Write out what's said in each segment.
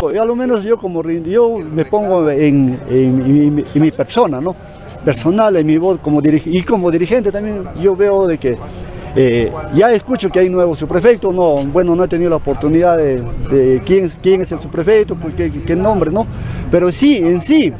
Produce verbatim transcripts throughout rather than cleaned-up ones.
A lo menos yo como yo me pongo en, en, en, en mi persona, ¿no? Personal, en mi voz como dirigente y como dirigente también yo veo de que eh, ya escucho que hay nuevo subprefecto, no, bueno, no he tenido la oportunidad de, de quién, quién es el subprefecto, qué, qué nombre, ¿no? Pero sí, en sí,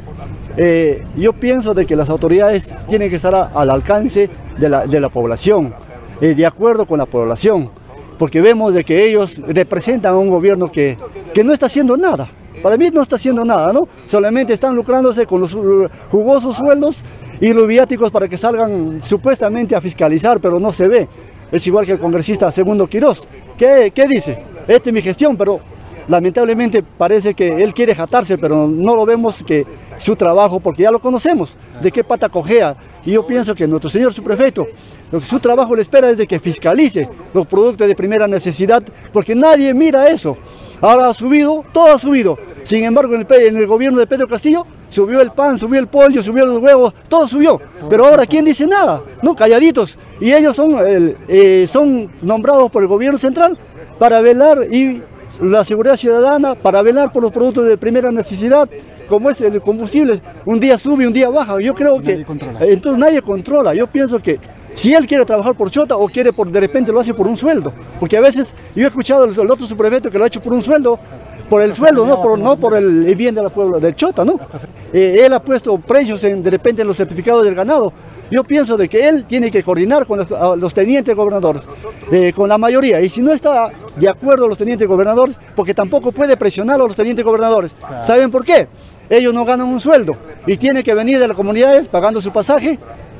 eh, yo pienso de que las autoridades tienen que estar a, al alcance de la, de la población, eh, de acuerdo con la población, porque vemos de que ellos representan a un gobierno que, que no está haciendo nada. Para mí no está haciendo nada, ¿no? Solamente están lucrándose con los jugosos sueldos y los viáticos para que salgan supuestamente a fiscalizar, pero no se ve. Es igual que el congresista Segundo Quirós. ¿Qué, qué dice? Esta es mi gestión, pero lamentablemente parece que él quiere jatarse, pero no lo vemos que su trabajo, porque ya lo conocemos, de qué pata cojea. Y yo pienso que nuestro señor subprefecto, lo que su trabajo le espera es de que fiscalice los productos de primera necesidad, porque nadie mira eso. Ahora ha subido, todo ha subido. Sin embargo, en el, en el gobierno de Pedro Castillo, subió el pan, subió el pollo, subió los huevos, todo subió. Pero ahora, ¿quién dice nada? No, calladitos. Y ellos son, el, eh, son nombrados por el gobierno central para velar y la seguridad ciudadana, para velar por los productos de primera necesidad, como es el combustible. Un día sube, un día baja. Yo creo que nadie controla. Entonces nadie controla. Yo pienso que si él quiere trabajar por chota o quiere por, de repente lo hace por un sueldo. Porque a veces yo he escuchado el, el otro subprefecto que lo ha hecho por un sueldo, por el sueldo, no por, no por el bien de la pueblo, del chota, ¿no? Eh, él ha puesto precios en, de repente en los certificados del ganado. Yo pienso de que él tiene que coordinar con los, los tenientes gobernadores, eh, con la mayoría. Y si no está de acuerdo los tenientes gobernadores, porque tampoco puede presionar a los tenientes gobernadores. ¿Saben por qué? Ellos no ganan un sueldo y tienen que venir de las comunidades pagando su pasaje,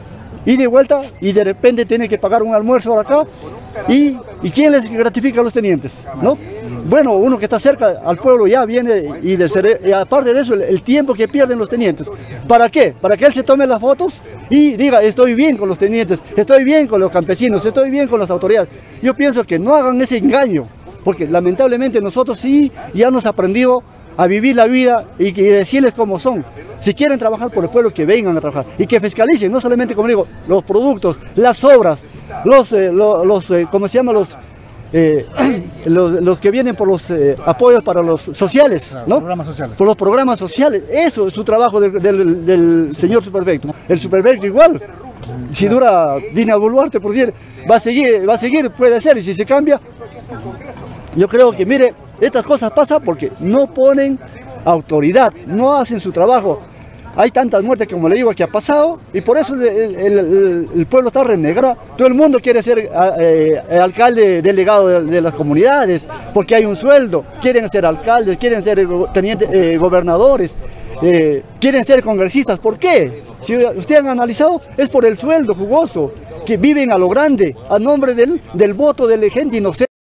y de vuelta, y de repente tiene que pagar un almuerzo acá, y, y ¿quién les gratifica a los tenientes? ¿No? Bueno, uno que está cerca al pueblo ya viene, y, del cere y aparte de eso, el, el tiempo que pierden los tenientes. ¿Para qué? Para que él se tome las fotos y diga, estoy bien con los tenientes, estoy bien con los campesinos, estoy bien con las autoridades. Yo pienso que no hagan ese engaño, porque lamentablemente nosotros sí ya nos aprendido a vivir la vida y, y decirles cómo son. Si quieren trabajar por el pueblo, que vengan a trabajar y que fiscalicen, no solamente, como digo, los productos, las obras, los, eh, los, los eh, ¿cómo se llama? Los, eh, los, los que vienen por los eh, apoyos para los sociales, claro, ¿no? Programas sociales. Por los programas sociales. Eso es su trabajo del, del, del señor subprefecto. El subprefecto igual. Si dura Dina Boluarte, por decir, va a seguir, va a seguir, puede ser, y si se cambia, yo creo que, mire, estas cosas pasan porque no ponen autoridad, no hacen su trabajo. Hay tantas muertes, como le digo, que ha pasado, y por eso el, el, el, el pueblo está renegado. Todo el mundo quiere ser eh, alcalde delegado de, de las comunidades, porque hay un sueldo. Quieren ser alcaldes, quieren ser tenientes, eh, gobernadores, eh, quieren ser congresistas. ¿Por qué? Si ustedes han analizado, es por el sueldo jugoso, que viven a lo grande, a nombre del, del voto de la gente inocente.